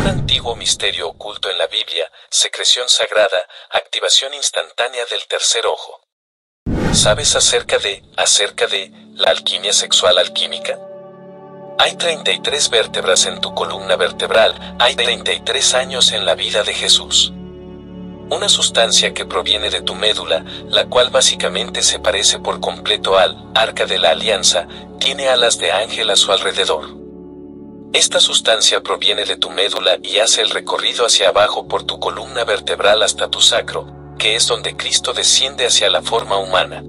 Un antiguo misterio oculto en la Biblia, secreción sagrada, activación instantánea del tercer ojo. ¿Sabes acerca de la alquimia sexual alquímica? Hay 33 vértebras en tu columna vertebral, hay 33 años en la vida de Jesús. Una sustancia que proviene de tu médula, la cual básicamente se parece por completo al Arca de la Alianza, tiene alas de ángel a su alrededor. Esta sustancia proviene de tu médula y hace el recorrido hacia abajo por tu columna vertebral hasta tu sacro, que es donde Cristo desciende hacia la forma humana.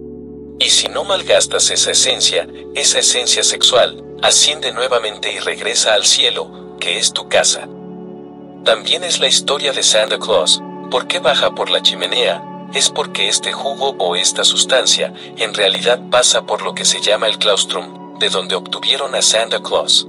Y si no malgastas esa esencia sexual, asciende nuevamente y regresa al cielo, que es tu casa. También es la historia de Santa Claus. ¿Por qué baja por la chimenea? Es porque este jugo o esta sustancia, en realidad pasa por lo que se llama el claustrum, de donde obtuvieron a Santa Claus.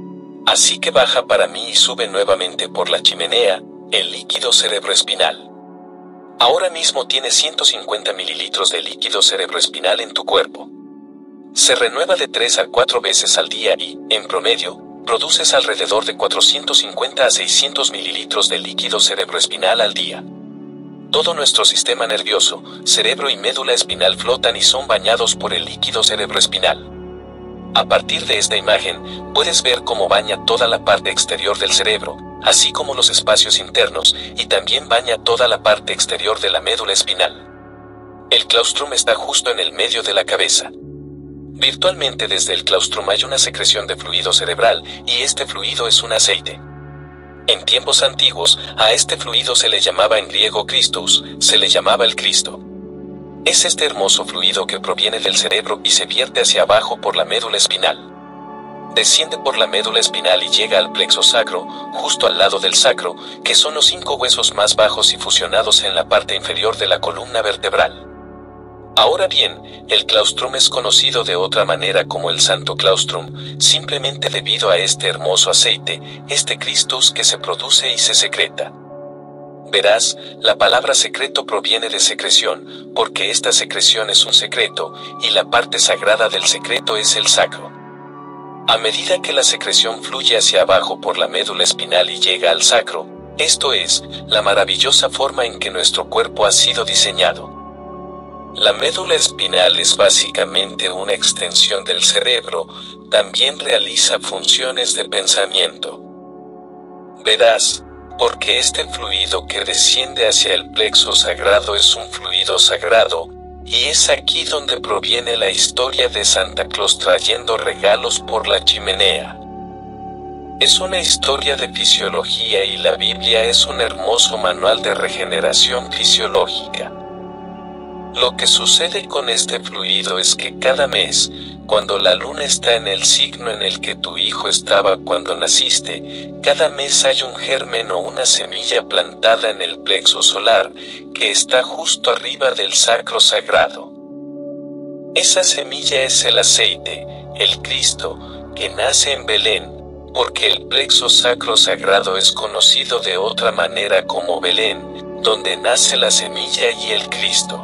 Así que baja para mí y sube nuevamente por la chimenea, el líquido cerebroespinal. Ahora mismo tienes 150 mililitros de líquido cerebroespinal en tu cuerpo. Se renueva de 3 a 4 veces al día y, en promedio, produces alrededor de 450 a 600 mililitros de líquido cerebroespinal al día. Todo nuestro sistema nervioso, cerebro y médula espinal flotan y son bañados por el líquido cerebroespinal. A partir de esta imagen, puedes ver cómo baña toda la parte exterior del cerebro, así como los espacios internos, y también baña toda la parte exterior de la médula espinal. El claustrum está justo en el medio de la cabeza. Virtualmente desde el claustrum hay una secreción de fluido cerebral, y este fluido es un aceite. En tiempos antiguos, a este fluido se le llamaba en griego Christos, se le llamaba el Cristo. Es este hermoso fluido que proviene del cerebro y se vierte hacia abajo por la médula espinal. Desciende por la médula espinal y llega al plexo sacro, justo al lado del sacro, que son los 5 huesos más bajos y fusionados en la parte inferior de la columna vertebral. Ahora bien, el claustrum es conocido de otra manera como el Santo Claustrum, simplemente debido a este hermoso aceite, este Christus que se produce y se secreta. Verás, la palabra secreto proviene de secreción, porque esta secreción es un secreto, y la parte sagrada del secreto es el sacro. A medida que la secreción fluye hacia abajo por la médula espinal y llega al sacro, esto es, la maravillosa forma en que nuestro cuerpo ha sido diseñado. La médula espinal es básicamente una extensión del cerebro, también realiza funciones de pensamiento. Verás, porque este fluido que desciende hacia el plexo sagrado es un fluido sagrado, y es aquí donde proviene la historia de Santa Claus trayendo regalos por la chimenea. Es una historia de fisiología y la Biblia es un hermoso manual de regeneración fisiológica. Lo que sucede con este fluido es que cada mes, cuando la luna está en el signo en el que tu hijo estaba cuando naciste, cada mes hay un germen o una semilla plantada en el plexo solar, que está justo arriba del sacro sagrado. Esa semilla es el aceite, el Cristo, que nace en Belén, porque el plexo sacro sagrado es conocido de otra manera como Belén, donde nace la semilla y el Cristo.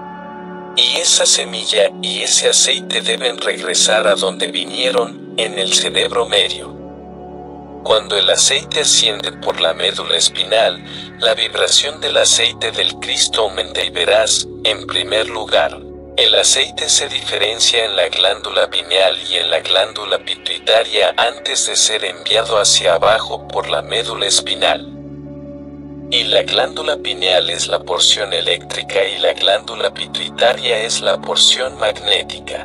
Y esa semilla y ese aceite deben regresar a donde vinieron, en el cerebro medio. Cuando el aceite asciende por la médula espinal, la vibración del aceite del Cristo aumenta y verás, en primer lugar, el aceite se diferencia en la glándula pineal y en la glándula pituitaria antes de ser enviado hacia abajo por la médula espinal. Y la glándula pineal es la porción eléctrica y la glándula pituitaria es la porción magnética.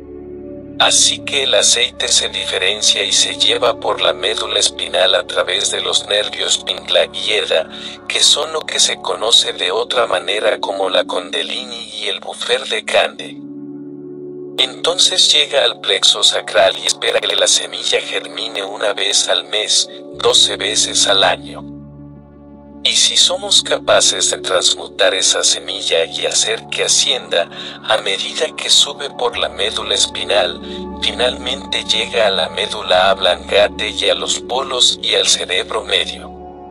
Así que el aceite se diferencia y se lleva por la médula espinal a través de los nervios Pingla y Eda, que son lo que se conoce de otra manera como la Kundalini y el buffer de Cande. Entonces llega al plexo sacral y espera que la semilla germine una vez al mes, 12 veces al año. Y si somos capaces de transmutar esa semilla y hacer que ascienda, a medida que sube por la médula espinal, finalmente llega a la médula oblongata y a los polos y al cerebro medio.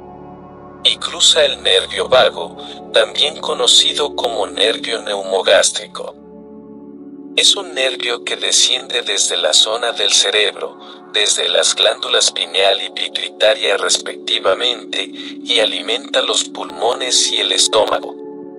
Y cruza el nervio vago, también conocido como nervio neumogástrico. Es un nervio que desciende desde la zona del cerebro, desde las glándulas pineal y pituitaria respectivamente, y alimenta los pulmones y el estómago.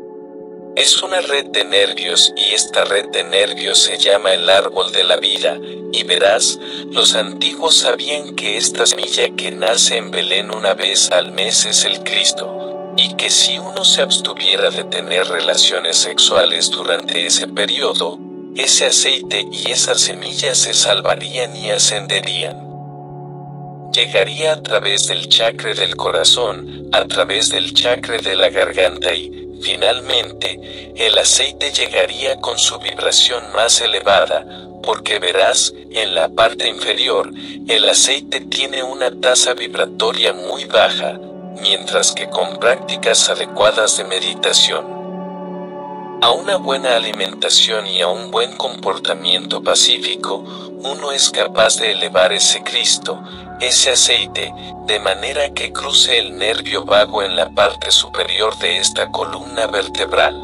Es una red de nervios y esta red de nervios se llama el árbol de la vida, y verás, los antiguos sabían que esta semilla que nace en Belén una vez al mes es el Cristo, y que si uno se abstuviera de tener relaciones sexuales durante ese periodo, ese aceite y esas semillas se salvarían y ascenderían. Llegaría a través del chakra del corazón, a través del chakra de la garganta y, finalmente, el aceite llegaría con su vibración más elevada, porque verás, en la parte inferior, el aceite tiene una tasa vibratoria muy baja, mientras que con prácticas adecuadas de meditación, a una buena alimentación y a un buen comportamiento pacífico, uno es capaz de elevar ese Cristo, ese aceite, de manera que cruce el nervio vago en la parte superior de esta columna vertebral.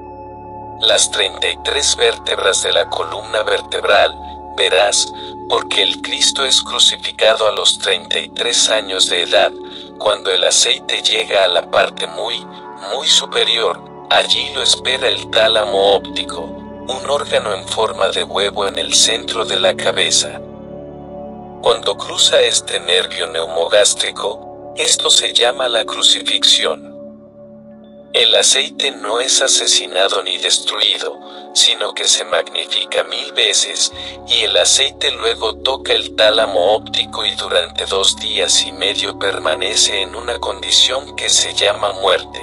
Las 33 vértebras de la columna vertebral, verás, porque el Cristo es crucificado a los 33 años de edad, cuando el aceite llega a la parte muy superior. Allí lo espera el tálamo óptico, un órgano en forma de huevo en el centro de la cabeza. Cuando cruza este nervio neumogástrico, esto se llama la crucifixión. El aceite no es asesinado ni destruido, sino que se magnifica 1000 veces, y el aceite luego toca el tálamo óptico y durante 2 días y medio permanece en una condición que se llama muerte.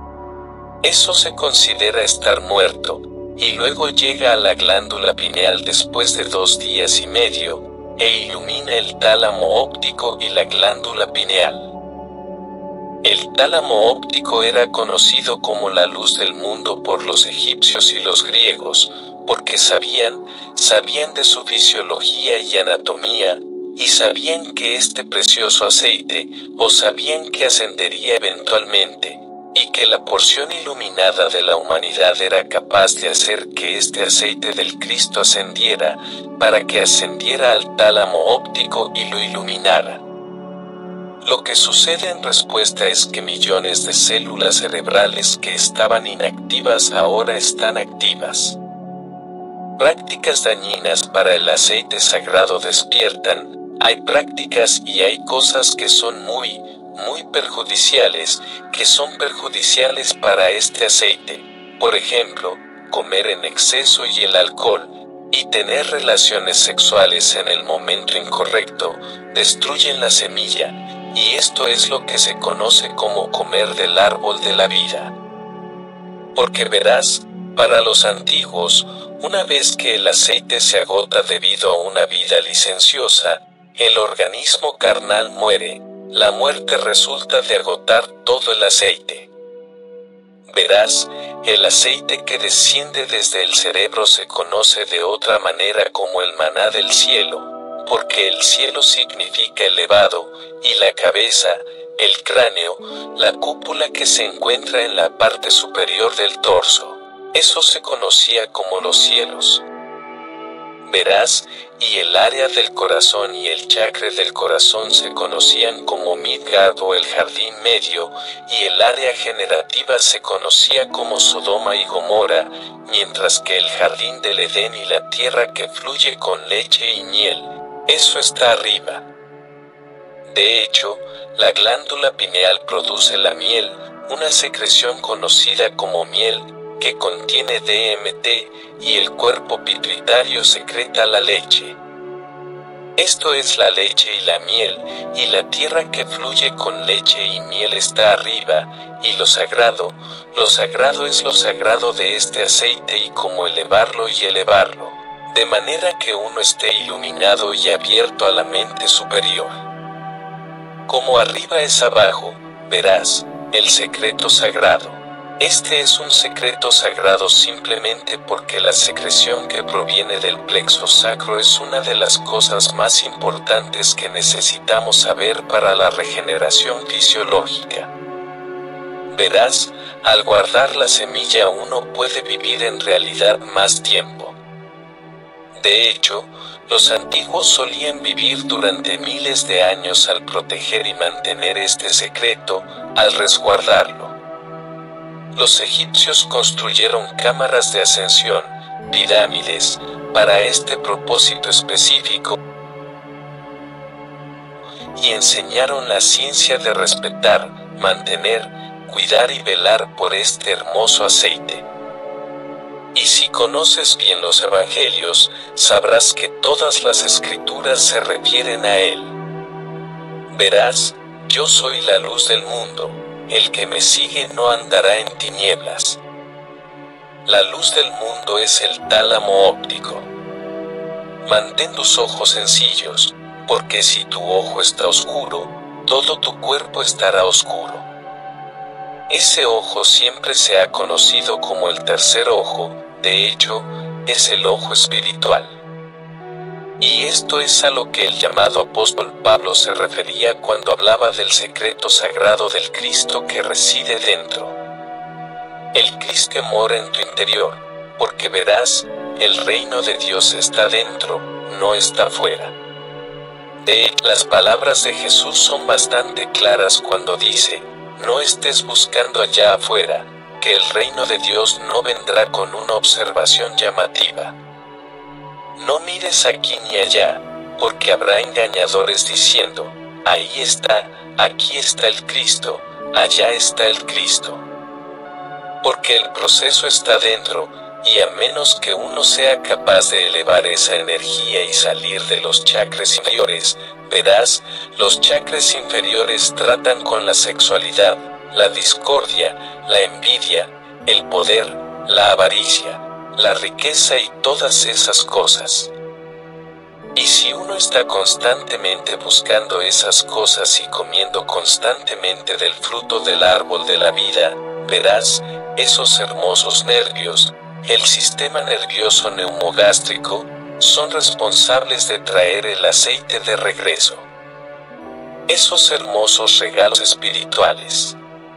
Eso se considera estar muerto, y luego llega a la glándula pineal después de 2 días y medio, e ilumina el tálamo óptico y la glándula pineal. El tálamo óptico era conocido como la luz del mundo por los egipcios y los griegos, porque sabían de su fisiología y anatomía, y sabían que este precioso aceite, o sabían que ascendería eventualmente, y que la porción iluminada de la humanidad era capaz de hacer que este aceite del Cristo ascendiera, para que ascendiera al tálamo óptico y lo iluminara. Lo que sucede en respuesta es que millones de células cerebrales que estaban inactivas ahora están activas. Prácticas dañinas para el aceite sagrado despiertan, hay prácticas y hay cosas que son muy perjudiciales, que son perjudiciales para este aceite. Por ejemplo, comer en exceso y el alcohol, y tener relaciones sexuales en el momento incorrecto, destruyen la semilla, y esto es lo que se conoce como comer del árbol de la vida. Porque verás, para los antiguos, una vez que el aceite se agota debido a una vida licenciosa, el organismo carnal muere. La muerte resulta de agotar todo el aceite. Verás, el aceite que desciende desde el cerebro se conoce de otra manera como el maná del cielo, porque el cielo significa elevado, y la cabeza, el cráneo, la cúpula que se encuentra en la parte superior del torso. Eso se conocía como los cielos. Verás, y el área del corazón y el chakra del corazón se conocían como Midgard o el jardín medio, y el área generativa se conocía como Sodoma y Gomorra, mientras que el jardín del Edén y la tierra que fluye con leche y miel, eso está arriba. De hecho, la glándula pineal produce la miel, una secreción conocida como miel, que contiene DMT, y el cuerpo pituitario secreta la leche. Esto es la leche y la miel, y la tierra que fluye con leche y miel está arriba, y lo sagrado es lo sagrado de este aceite y cómo elevarlo y elevarlo, de manera que uno esté iluminado y abierto a la mente superior. Como arriba es abajo, verás, el secreto sagrado. Este es un secreto sagrado simplemente porque la secreción que proviene del plexo sacro es una de las cosas más importantes que necesitamos saber para la regeneración fisiológica. Verás, al guardar la semilla uno puede vivir en realidad más tiempo. De hecho, los antiguos solían vivir durante miles de años al proteger y mantener este secreto, al resguardarlo. Los egipcios construyeron cámaras de ascensión, pirámides, para este propósito específico, y enseñaron la ciencia de respetar, mantener, cuidar y velar por este hermoso aceite. Y si conoces bien los evangelios, sabrás que todas las escrituras se refieren a él. Verás, yo soy la luz del mundo, el que me sigue no andará en tinieblas. La luz del mundo es el tálamo óptico. Mantén tus ojos sencillos, porque si tu ojo está oscuro, todo tu cuerpo estará oscuro. Ese ojo siempre se ha conocido como el tercer ojo, de hecho, es el ojo espiritual. Y esto es a lo que el llamado apóstol Pablo se refería cuando hablaba del secreto sagrado del Cristo que reside dentro. El Cristo que mora en tu interior, porque verás, el reino de Dios está dentro, no está fuera. Las palabras de Jesús son bastante claras cuando dice, no estés buscando allá afuera, que el reino de Dios no vendrá con una observación llamativa. No mires aquí ni allá, porque habrá engañadores diciendo, ahí está, aquí está el Cristo, allá está el Cristo. Porque el proceso está dentro, y a menos que uno sea capaz de elevar esa energía y salir de los chakras inferiores, verás, los chakras inferiores tratan con la sexualidad, la discordia, la envidia, el poder, la avaricia, la riqueza y todas esas cosas. Y si uno está constantemente buscando esas cosas y comiendo constantemente del fruto del árbol de la vida, verás, esos hermosos nervios, el sistema nervioso neumogástrico, son responsables de traer el aceite de regreso. Esos hermosos regalos espirituales.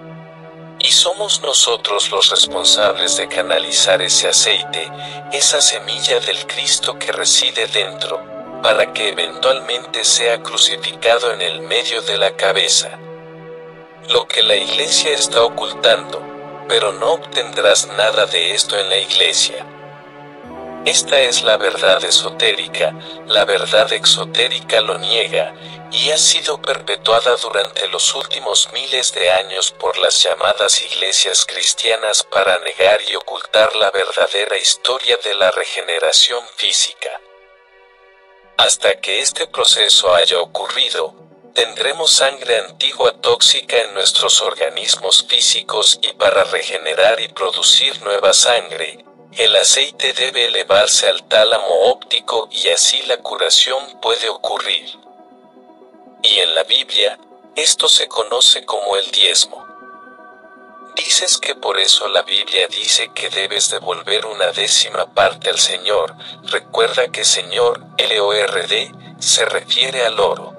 Y somos nosotros los responsables de canalizar ese aceite, esa semilla del Cristo que reside dentro, para que eventualmente sea crucificado en el medio de la cabeza. Lo que la iglesia está ocultando, pero no obtendrás nada de esto en la iglesia. Esta es la verdad esotérica, la verdad exotérica lo niega, y ha sido perpetuada durante los últimos miles de años por las llamadas iglesias cristianas para negar y ocultar la verdadera historia de la regeneración física. Hasta que este proceso haya ocurrido, tendremos sangre antigua tóxica en nuestros organismos físicos y para regenerar y producir nueva sangre, el aceite debe elevarse al tálamo óptico y así la curación puede ocurrir. Y en la Biblia, esto se conoce como el diezmo. Dices que por eso la Biblia dice que debes devolver una décima parte al Señor. Recuerda que Señor, L-O-R-D, se refiere al oro.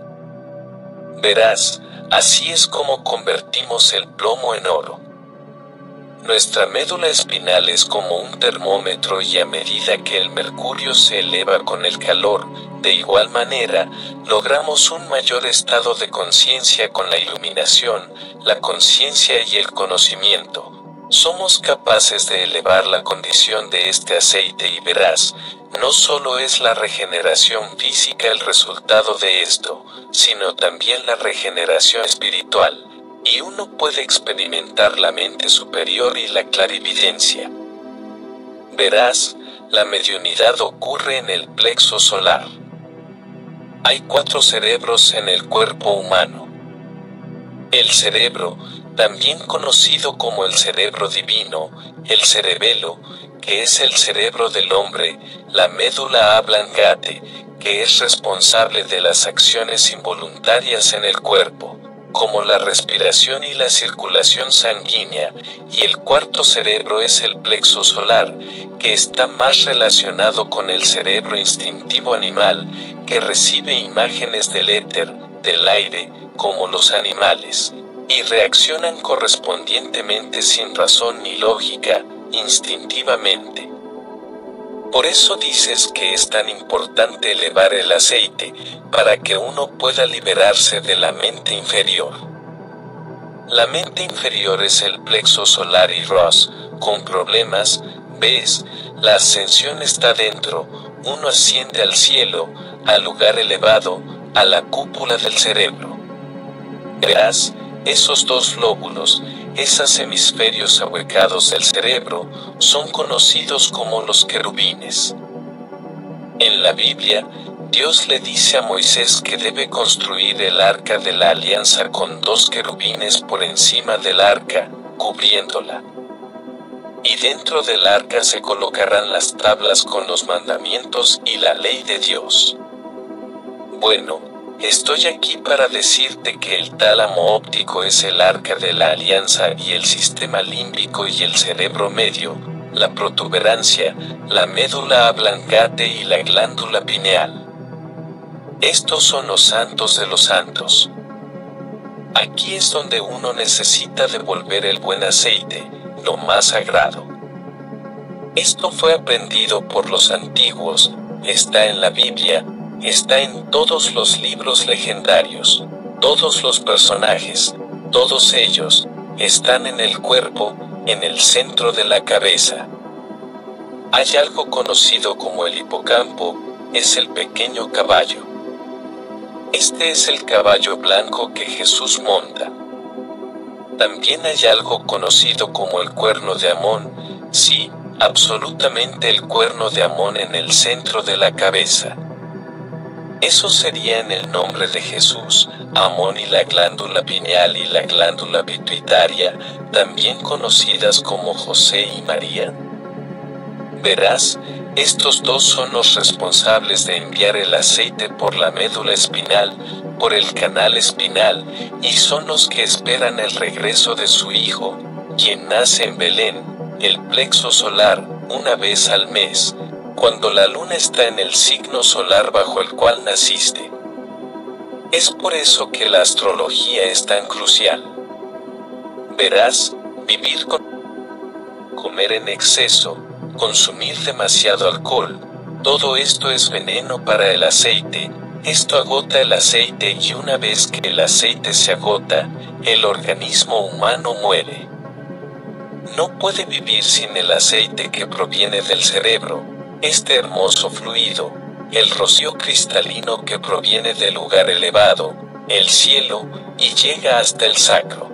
Verás, así es como convertimos el plomo en oro. Nuestra médula espinal es como un termómetro y a medida que el mercurio se eleva con el calor, de igual manera, logramos un mayor estado de conciencia con la iluminación, la conciencia y el conocimiento. Somos capaces de elevar la condición de este aceite y verás, no solo es la regeneración física el resultado de esto, sino también la regeneración espiritual. Y uno puede experimentar la mente superior y la clarividencia. Verás, la mediunidad ocurre en el plexo solar. Hay 4 cerebros en el cuerpo humano. El cerebro, también conocido como el cerebro divino, el cerebelo, que es el cerebro del hombre, la médula oblongata, que es responsable de las acciones involuntarias en el cuerpo, como la respiración y la circulación sanguínea, y el cuarto cerebro es el plexo solar, que está más relacionado con el cerebro instintivo animal, que recibe imágenes del éter, del aire, como los animales, y reaccionan correspondientemente sin razón ni lógica, instintivamente. Por eso dices que es tan importante elevar el aceite, para que uno pueda liberarse de la mente inferior. La mente inferior es el plexo solar y Ross, con problemas, ves, la ascensión está dentro, uno asciende al cielo, al lugar elevado, a la cúpula del cerebro. Verás, esos dos lóbulos, esos hemisferios ahuecados del cerebro, son conocidos como los querubines. En la Biblia, Dios le dice a Moisés que debe construir el arca de la alianza con 2 querubines por encima del arca, cubriéndola. Y dentro del arca se colocarán las tablas con los mandamientos y la ley de Dios. Bueno, estoy aquí para decirte que el tálamo óptico es el arca de la alianza y el sistema límbico y el cerebro medio, la protuberancia, la médula oblongata y la glándula pineal. Estos son los santos de los santos. Aquí es donde uno necesita devolver el buen aceite, lo más sagrado. Esto fue aprendido por los antiguos, está en la Biblia, está en todos los libros legendarios, todos los personajes, todos ellos, están en el cuerpo, en el centro de la cabeza. Hay algo conocido como el hipocampo, es el pequeño caballo. Este es el caballo blanco que Jesús monta. También hay algo conocido como el cuerno de Amón, sí, absolutamente el cuerno de Amón en el centro de la cabeza. Eso sería en el nombre de Jesús, Amón y la glándula pineal y la glándula pituitaria, también conocidas como José y María. Verás, estos dos son los responsables de enviar el aceite por la médula espinal, por el canal espinal, y son los que esperan el regreso de su hijo, quien nace en Belén, el plexo solar, una vez al mes, cuando la luna está en el signo solar bajo el cual naciste. Es por eso que la astrología es tan crucial. Verás, vivir con comer en exceso, consumir demasiado alcohol, todo esto es veneno para el aceite, esto agota el aceite y una vez que el aceite se agota, el organismo humano muere. No puede vivir sin el aceite que proviene del cerebro, este hermoso fluido, el rocío cristalino que proviene del lugar elevado, el cielo, y llega hasta el sacro.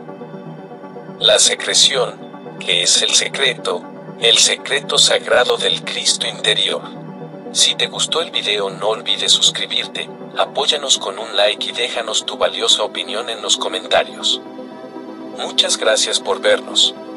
La secreción, que es el secreto sagrado del Cristo interior. Si te gustó el video no olvides suscribirte, apóyanos con un like y déjanos tu valiosa opinión en los comentarios. Muchas gracias por vernos.